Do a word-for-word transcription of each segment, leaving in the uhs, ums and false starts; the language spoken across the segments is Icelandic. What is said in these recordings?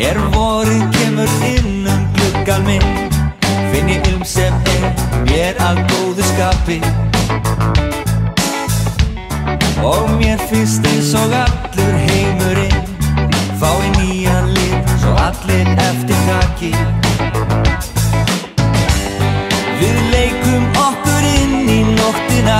Er vorið kemur inn um gluggann minn, finn ég ilm sem er mér að góðu skapi. Og mér finnst eins og allur heimurinn fái nýjan lit, svo allir eftir taki. Við leikum okkur inn í nóttina,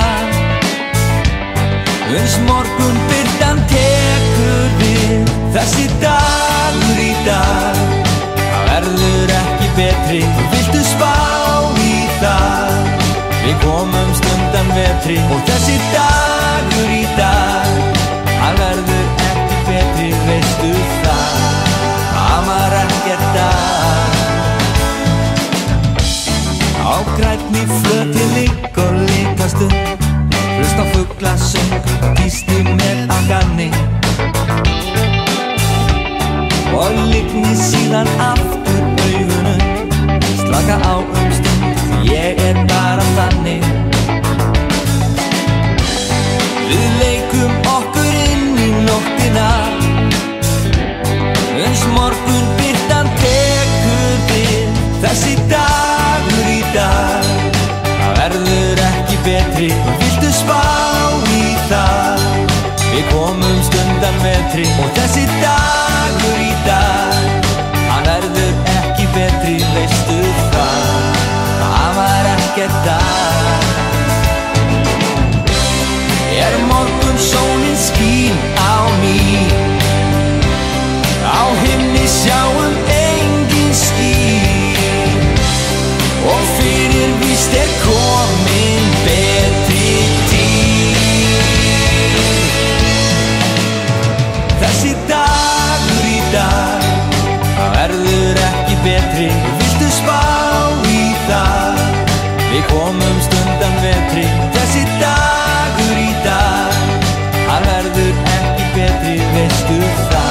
uns morgun birtan tekur við. Þessi dagur í dag, það verður ekki betri. Viltu spá í það, við komumst undan vetri. Og þessi dagur í dag, það verður ekki betri, veistu það. Það var ekkert dag. Á grænni flöti ligg og líka stund, hlust á fuglasöng, tísti með að gamni. Og ligni síðan aftur augunum, slaka á um stund, því ég er bara þannig. Við leikum okkur inn í nóttina, uns morgun birtan tekur við. Þessi dagur í dag, það verður ekki betri. Viltu spá í það, við komumst undan vetri. Og þessi dagur í dag, hann verður ekki betri, veistu það. Það var ekkert dag. Er morgun sólin skín á ný, á himni sjáum engin ský. Og fyrir víst er komin betri tíð. Þessi dagur í dag, það verður ekki betri. Viltu spá í það, við komumst undan vetri. Þessi dagur í dag, það verður ekki betri, veistu það.